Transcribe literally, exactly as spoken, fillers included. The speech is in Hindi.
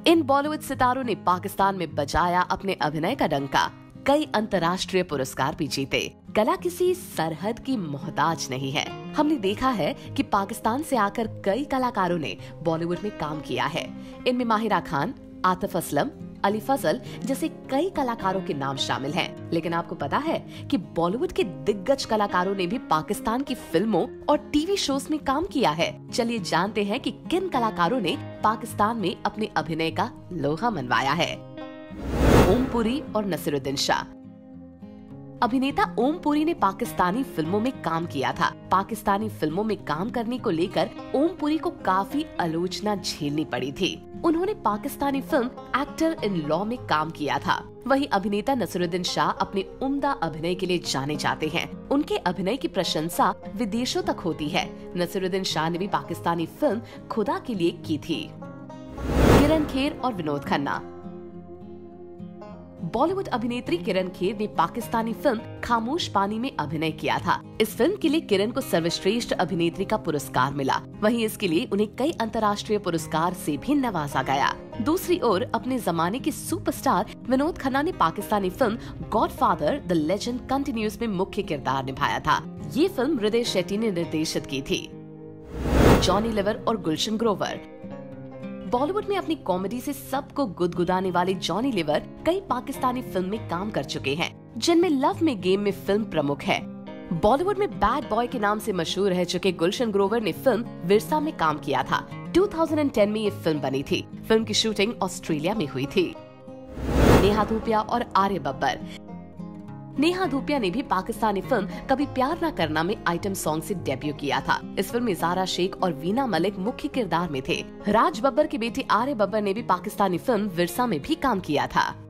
इन बॉलीवुड सितारों ने पाकिस्तान में बजाया अपने अभिनय का डंका। कई अंतर्राष्ट्रीय पुरस्कार भी जीते। कला किसी सरहद की मोहताज नहीं है। हमने देखा है कि पाकिस्तान से आकर कई कलाकारों ने बॉलीवुड में काम किया है। इनमें माहिरा खान, आतिफ असलम, अली फजल जैसे कई कलाकारों के नाम शामिल हैं। लेकिन आपको पता है कि बॉलीवुड के दिग्गज कलाकारों ने भी पाकिस्तान की फिल्मों और टीवी शोज में काम किया है। चलिए जानते हैं कि किन कलाकारों ने पाकिस्तान में अपने अभिनय का लोहा मनवाया है। ओम पुरी और नसीरुद्दीन शाह। अभिनेता ओम पुरी ने पाकिस्तानी फिल्मों में काम किया था। पाकिस्तानी फिल्मों में काम करने को लेकर ओम पुरी को काफी आलोचना झेलनी पड़ी थी। उन्होंने Pakistani film actor in law में काम किया था। वहीं अभिनेता नसीरुद्दीन शाह अपने उम्दा अभिनय के लिए जाने जाते हैं। उनके अभिनय की प्रशंसा विदेशों तक होती है। नसीरुद्दीन शाह ने भी पाकिस्तानी फिल्म खुदा के लिए की थी। किरण खेर और विनोद खन्ना। बॉलीवुड अभिनेत्री किरण खेर ने पाकिस्तानी फिल्म खामोश पानी में अभिनय किया था। इस फिल्म के लिए किरण को सर्वश्रेष्ठ अभिनेत्री का पुरस्कार मिला। वहीं इसके लिए उन्हें कई अंतर्राष्ट्रीय पुरस्कार से भी नवाजा गया। दूसरी ओर अपने जमाने के सुपरस्टार विनोद खन्ना ने Pakistani film godfather the legend continues में मुख्य किरदार निभाया था। ये फिल्म हृदय शेट्टी ने निर्देशित की थी। जॉनी लीवर और गुलशन ग्रोवर। बॉलीवुड में अपनी कॉमेडी से सबको गुदगुदाने वाले जॉनी लीवर कई पाकिस्तानी फिल्म में काम कर चुके हैं, जिनमें लव में गेम में फिल्म प्रमुख है। बॉलीवुड में बैड बॉय के नाम से मशहूर रह चुके गुलशन ग्रोवर ने फिल्म विरसा में काम किया था। दो हज़ार दस में ये फिल्म बनी थी। फिल्म की शूटिंग ऑस्ट्रेलिया में हुई थी। नेहा धूपिया और आर्य बब्बर। नेहा धूपिया ने भी पाकिस्तानी फिल्म कभी प्यार ना करना में आइटम सॉन्ग से डेब्यू किया था। इस फिल्म में ज़ारा शेख और वीना मलिक मुख्य किरदार में थे। राज बब्बर के बेटे आर्य बब्बर ने भी पाकिस्तानी फिल्म विरसा में भी काम किया था।